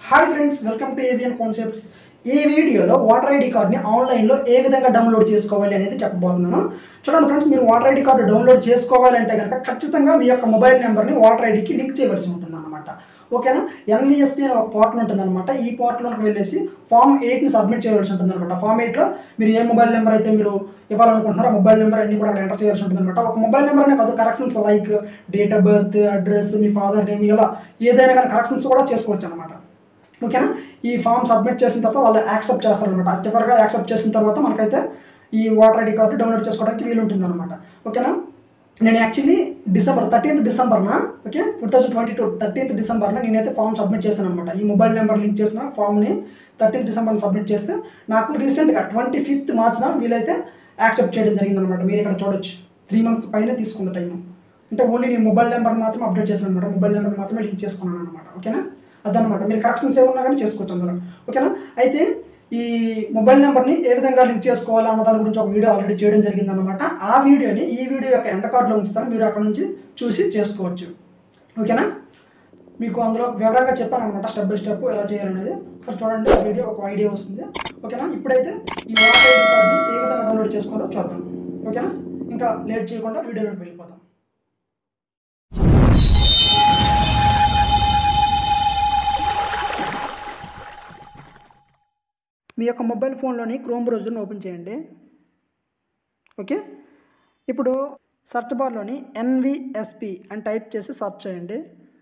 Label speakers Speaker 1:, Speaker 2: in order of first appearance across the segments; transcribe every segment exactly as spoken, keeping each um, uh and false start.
Speaker 1: Hi friends, welcome to AVN concepts. ఈ వీడియోలో voter ID కార్డ్ని ఆన్లైన్లో ఏ విధంగా డౌన్లోడ్ చేసుకోవాలి అనేది చెప్పబోతున్నాను. చూడండి ఫ్రెండ్స్, మీరు వాటర్ ఐడి కార్డు డౌన్లోడ్ చేసుకోవాలంటే కనుక ఖచ్చితంగా మీ యొక్క మొబైల్ నెంబర్ని వాటర్ ఐడికి లింక్ చేయవలసి ఉంటుంది అనమాట. ఓకేనా? ఎన్విఎస్పి అనే ఒక పోర్టల్ ఉంటుందన్నమాట. ఈ పోర్టల్లోకి వెళ్ళేసి ఫామ్ ఎయిట్ని సబ్మిట్ చేయవలసి ఉంటుంది అనమాట. ఫామ్ ఎయిట్లో మీరు ఏ మొబైల్ నెంబర్ అయితే మీరు ఇవ్వాలనుకుంటున్నారో ఆ మొబైల్ నెంబర్ అన్ని కూడా అక్కడ ఎంటర్ చేయాల్సి ఉంటుంది అనమాట. ఒక మొబైల్ నెంబర్ అనే కాదు, corrections like date of birth, address, మీ ఫాదర్ నేమ్, ఇలా ఏదైనా కానీ కరెక్షన్స్ కూడా చేసుకోవచ్చు అనమాట. ఓకేనా? ఈ ఫామ్ సబ్మిట్ చేసిన తర్వాత వాళ్ళు యాక్సెప్ట్ చేస్తారనమాట. చివరిగా యాక్సెప్ట్ చేసిన తర్వాత మనకైతే ఈ వాటర్ ఐడి కార్డు డౌన్లోడ్ చేసుకోవడానికి వీలు ఉంటుంది అనమాట. ఓకేనా? నేను యాక్చువల్లీ డిసెంబర్ థర్టీన్త్ డిసెంబర్న okay two thousand twenty two thirteenth డిసెంబర్న నేనైతే ఫామ్ సబ్మిట్ చేశాను అనమాట. ఈ మొబైల్ నెంబర్ లింక్ చేసిన ఫామ్ని థర్టీన్త్ డిసెంబర్ని సబ్మిట్ చేస్తే నాకు రీసెంట్గా ట్వంటీ ఫిఫ్త్ మార్చ్న వీలైతే యాక్సెప్ట్ చేయడం జరిగిందనమాట. మీరు ఇక్కడ చూడొచ్చు, త్రీ మంత్స్ పైన తీసుకున్న టైం. అంటే ఓన్లీ నేను మొబైల్ నెంబర్ మాత్రం అప్డేట్ చేశాను అనమాట. మొబైల్ నెంబర్ మాత్రమే లింక్ చేసుకున్నాను అనమాట. ఓకేనా? అదనమాట. మీరు కరెక్షన్స్ ఏమన్నా కానీ చేసుకోవచ్చు అందులో. ఓకేనా? అయితే ఈ మొబైల్ నెంబర్ని ఏ విధంగా లింక్ చేసుకోవాలి అన్న దాని గురించి ఒక వీడియో ఆల్రెడీ చేయడం జరిగిందనమాట. ఆ వీడియోని ఈ వీడియో యొక్క ఎండ్ కార్డులో ఉంచుతాను, మీరు అక్కడ నుంచి చూసి చేసుకోవచ్చు. ఓకేనా? మీకు అందులో వివరంగా చెప్పాను అనమాట, స్టెప్ బై స్టెప్ ఎలా చేయాలనేది. ఒకసారి చూడండి, ఆ వీడియో ఒక ఐడియా వస్తుంది. ఓకేనా? ఇప్పుడైతే ఈ వాటర్ ఐడి కార్డ్ని ఏ విధంగా డౌన్లోడ్ చేసుకోవాలో చూద్దాం. ఓకేనా? ఇంకా లేట్ చేయకుండా వీడియోలోకి వెళ్ళిపోతాం. మీ యొక్క మొబైల్ ఫోన్లోని క్రోమ్ బ్రౌజర్ని ఓపెన్ చేయండి. ఓకే, ఇప్పుడు సెర్చ్ బార్లోని ఎన్విఎస్పి అని టైప్ చేసి సెర్చ్ చేయండి.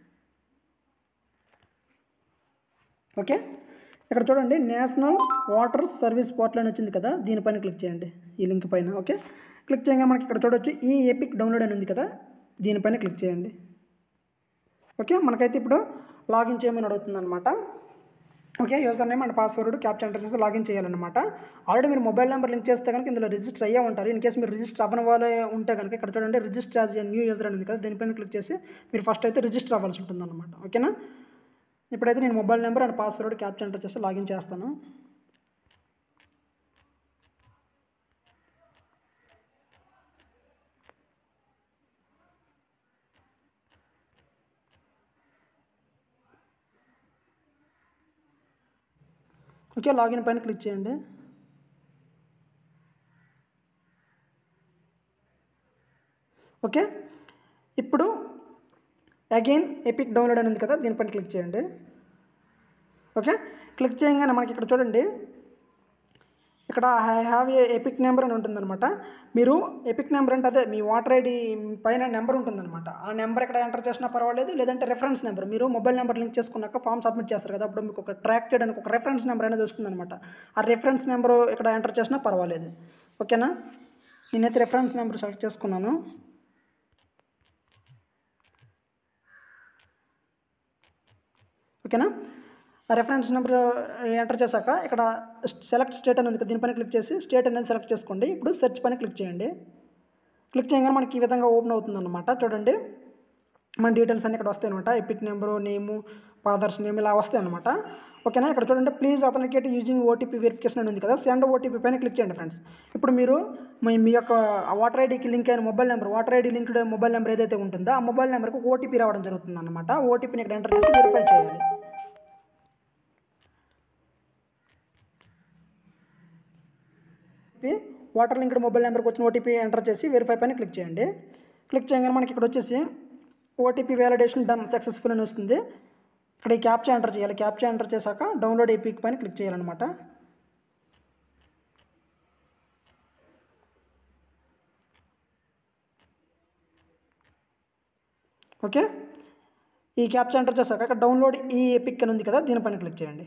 Speaker 1: ఓకే, ఇక్కడ చూడండి, నేషనల్ వాటర్ సర్వీస్ పోర్టల్ అని వచ్చింది కదా, దీనిపైన క్లిక్ చేయండి, ఈ లింక్ పైన. ఓకే, క్లిక్ చేయగా మనకి ఇక్కడ చూడొచ్చు ఈ ఎపిక్ డౌన్లోడ్ అని ఉంది కదా, దీనిపైన క్లిక్ చేయండి. ఓకే, మనకైతే ఇప్పుడు లాగిన్ చేయమని అడుగుతుంది అనమాట. Okay, user name and password captcha enter చేసి లాగిన్ చేయాలన్నమాట. ఆల్రెడీ మీరు మొబైల్ నెంబర్ లింక్ చేస్తే కనుక ఇందులో రిజిస్టర్ అయ్యే ఉంటారు. ఇన్ కేసు మీరు రిజిస్టర్ అవ్వని వాళ్ళే ఉంటే కనుక ఇక్కడ చూడండి, register as a new user అనేది కదా, దీనిపైన క్లిక్ చేసి మీరు ఫస్ట్ అయితే రిజిస్టర్ అవ్వాల్సి ఉంటుంది అనమాట. ఓకేనా? ఇప్పుడైతే నేను mobile number and password captcha enter చేసి లాగిన్ చేస్తాను. ఓకే, లాగిన్ పైన క్లిక్ చేయండి. ఓకే, ఇప్పుడు అగైన్ ఎపిక్ డౌన్లోడ్ అని ఉంది కదా, దీనిపైన క్లిక్ చేయండి. ఓకే, క్లిక్ చేయగానే మనకి ఇక్కడ చూడండి, ఇక్కడ I have a EPIC number అని ఉంటుందన్నమాట. మీరు ఎపిక్ నెంబర్ అంటే అదే మీ వాటర్ ఐడి పైన నెంబర్ ఉంటుందన్నమాట. ఆ నెంబర్ ఇక్కడ ఎంటర్ చేసినా పర్వాలేదు, లేదంటే రెఫరెన్స్ నెంబర్, మీరు మొబైల్ నెంబర్ లింక్ చేసుకున్నాక ఫామ్ సబ్మిట్ చేస్తారు కదా, అప్పుడు మీకు ఒక ట్రాక్ చేయడానికి ఒక రెఫరెన్స్ నెంబర్ అనేది వస్తుందన్నమాట. ఆ రెఫరెన్స్ నెంబర్ ఇక్కడ ఎంటర్ చేసినా పర్వాలేదు. ఓకేనా? నేనైతే రెఫరెన్స్ నెంబర్ సెలెక్ట్ చేసుకున్నాను. ఓకేనా? ఆ రెఫరెన్స్ నెంబర్ ఎంటర్ చేశాక ఇక్కడ సెలెక్ట్ స్టేట్ అని ఉంది కదా, దీనిపైన క్లిక్ చేసి స్టేట్ అనేది సెలెక్ట్ చేసుకోండి. ఇప్పుడు సెర్చ్ పైన క్లిక్ చేయండి. క్లిక్ చేయగానే మనకి ఈ విధంగా ఓపెన్ అవుతుంది అనమాట. చూడండి, మన డీటెయిల్స్ అన్నీ ఇక్కడ వస్తాయి అనమాట. EPIC number, name, father's name, ఇలా వస్తాయి అనమాట. ఓకేనా? ఇక్కడ చూడండి, please authenticate using OTP verification అని ఉంది కదా, సెండ్ ఓటీపీ పైన క్లిక్ చేయండి ఫ్రెండ్స్. ఇప్పుడు మీరు మీ మీ యొక్క వాటర్ ఐడికి లింక్ అయిన mobile number, voter ID linked mobile number ఏదైతే ఉంటుందో ఆ మొబైల్ నెంబర్కి ఒక ఓటీపీ రావడం జరుగుతుంది అనమాట. ఓటీపీని ఇక్కడ ఎంటర్ చేసి వెరిఫై చేయాలి. వాటర్ లింక్డ్ మొబైల్ నెంబర్కి వచ్చిన ఓటీపీ ఎంటర్ చేసి వెరిఫై పైన క్లిక్ చేయండి. క్లిక్ చేయగానే మనకి ఇక్కడ వచ్చేసి ఓటీపీ వ్యాలిడేషన్ డన్ సక్సెస్ఫుల్ అని వస్తుంది. ఇక్కడ ఈ క్యాప్చా ఎంటర్ చేయాలి. క్యాప్చా ఎంటర్ చేశాక డౌన్లోడ్ ఎపిక్ పైన క్లిక్ చేయాలన్నమాట. ఓకే, ఈ క్యాప్చా ఎంటర్ చేశాక ఇక్కడ డౌన్లోడ్ ఈ ఎపిక్ అని ఉంది కదా, దీనిపైన క్లిక్ చేయండి.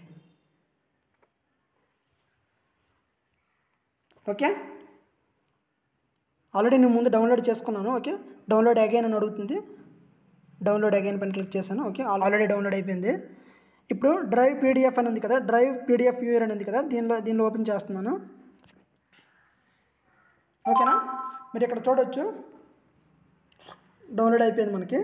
Speaker 1: ఓకే, ఆల్రెడీ నేను ముందు డౌన్లోడ్ చేసుకున్నాను. ఓకే, డౌన్లోడ్ అగైన్ అని అడుగుతుంది. డౌన్లోడ్ అగైన్ పైన క్లిక్ చేశాను. ఓకే, ఆల్రెడీ డౌన్లోడ్ అయిపోయింది. ఇప్పుడు డ్రైవ్ పీడిఎఫ్ అని ఉంది కదా, డ్రైవ్ పీడిఎఫ్ వ్యూయర్ అని ఉంది కదా, దీనిలో దీనిలో ఓపెన్ చేస్తున్నాను. ఓకేనా? మీరు ఇక్కడ చూడొచ్చు, డౌన్లోడ్ అయిపోయింది మనకి.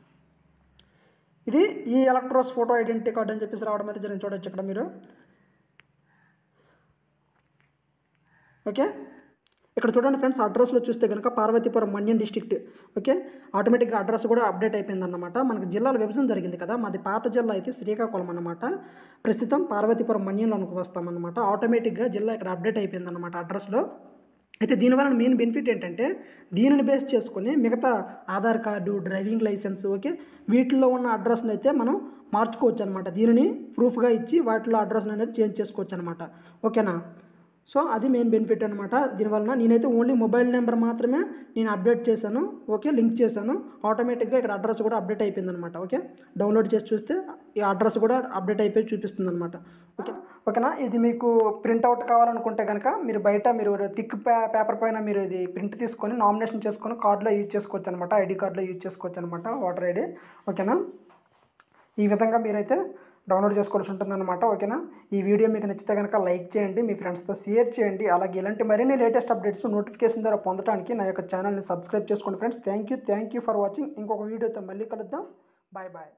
Speaker 1: ఇది ఈ ఎలక్ట్రోస్ ఫోటో ఐడెంటిటీ కార్డ్ అని చెప్పేసి రావడం అయితే జరిగింది. చూడొచ్చు ఇక్కడ మీరు. ఓకే, ఇక్కడ చూడండి ఫ్రెండ్స్, అడ్రస్లో చూస్తే కనుక పార్వతీపురం మన్యం డిస్ట్రిక్ట్. ఓకే, ఆటోమేటిక్గా అడ్రస్ కూడా అప్డేట్ అయిపోయిందన్నమాట. మనకి జిల్లాల విభజన జరిగింది కదా, మాది పాత జిల్లా అయితే శ్రీకాకుళం అన్నమాట. ప్రస్తుతం పార్వతీపురం మన్యంలోనికి వస్తామన్నమాట. ఆటోమేటిక్గా జిల్లా ఇక్కడ అప్డేట్ అయిపోయిందన్నమాట అడ్రస్లో. అయితే దీనివల్ల మెయిన్ బెనిఫిట్ ఏంటంటే దీనిని బేస్ చేసుకుని మిగతా Aadhaar card, driving licence, okay, వీటిల్లో ఉన్న అడ్రస్ని అయితే మనం మార్చుకోవచ్చు అనమాట. దీనిని ప్రూఫ్గా ఇచ్చి వాటిలో అడ్రస్ని అనేది చేంజ్ చేసుకోవచ్చు అనమాట. ఓకేనా, సో అది మెయిన్ బెనిఫిట్ అనమాట. దీనివలన నేనైతే ఓన్లీ మొబైల్ నెంబర్ మాత్రమే నేను అప్డేట్ చేశాను. ఓకే, లింక్ చేశాను. ఆటోమేటిక్గా ఇక్కడ అడ్రస్ కూడా అప్డేట్ అయిపోయింది అనమాట. ఓకే, డౌన్లోడ్ చేసి చూస్తే ఈ అడ్రస్ కూడా అప్డేట్ అయిపోయి చూపిస్తుంది అనమాట. ఓకే ఓకేనా, ఇది మీకు ప్రింట్అవుట్ కావాలనుకుంటే కనుక మీరు బయట మీరు థిక్ పే పేపర్ పైన మీరు ఇది ప్రింట్ తీసుకొని నామినేషన్ చేసుకొని కార్డులో యూజ్ చేసుకోవచ్చు అనమాట. ఐడి కార్డులో యూజ్ చేసుకోవచ్చు అనమాట, ఓటర్ ఐడి. ఓకేనా, ఈ విధంగా మీరైతే డౌన్లోడ్ చేసుకోవాల్సి ఉంటుందన్నమాట. ఓకేనా, ఈ వీడియో మీకు నచ్చితే కనుక లైక్ చేయండి, మీ ఫ్రెండ్స్తో షేర్ చేయండి. అలాగే ఇలాంటి మరిన్ని లేటెస్ట్ అప్డేట్స్ నోటిఫికేషన్ ద్వారా పొందడానికి నా యొక్క ఛానల్ని సబ్స్క్రైబ్ చేసుకోండి friends. Thank you thank you for watching. ఇంకొక వీడియోతో మళ్ళీ కలుద్దాం. Bye bye.